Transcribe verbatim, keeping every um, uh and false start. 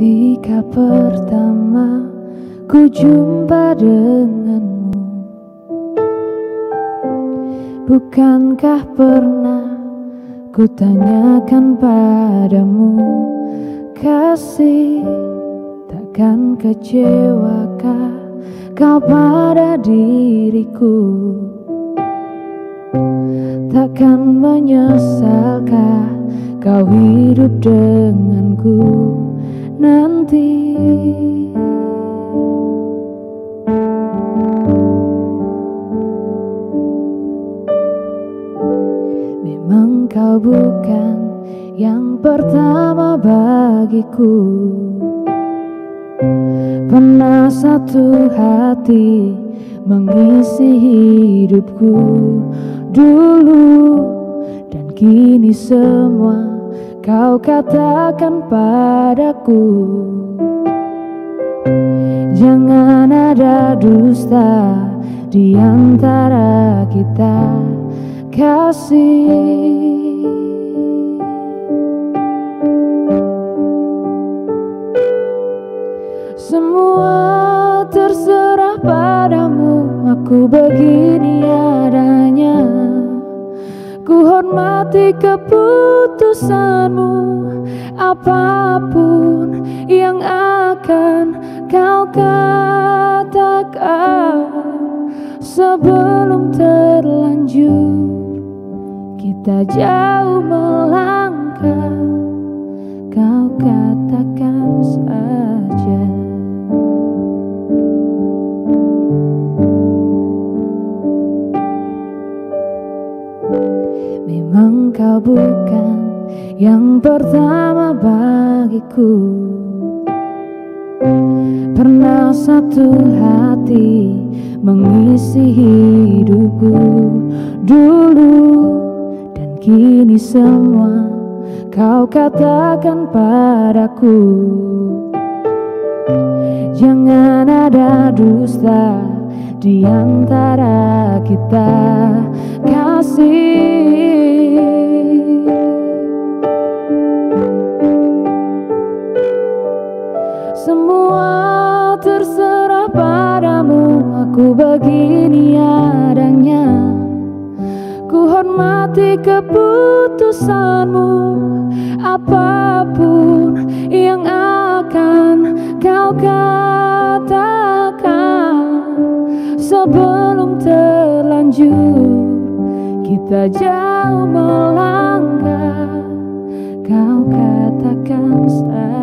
Ketika pertama ku jumpa denganmu, bukankah pernah ku tanyakan padamu, kasih takkan kecewakah kau pada diriku? Takkan menyesalkah kau hidup denganku nanti? Memang kau bukan yang pertama bagiku. Pernah satu hati mengisi hidupku dulu, dan kini semua kau katakan padaku. Jangan ada dusta di antara kita, kasih. Semua terserah padamu, aku begini adanya. Ku hormati keputusanmu, apapun yang akan kau katakan. Sebelum terlanjur kita jauh melangkah, kau katakan saja. Memang kau bukan yang pertama bagiku. Pernah satu hati mengisi hidupku dulu, dan kini semua kau katakan padaku. Jangan ada dusta di antara kita, kasih. Semua terserah padamu, aku begini adanya. Ku hormati keputusanmu, apapun yang akan kau katakan. Sebelum terlanjur kita jauh melangkah, kau katakan saja.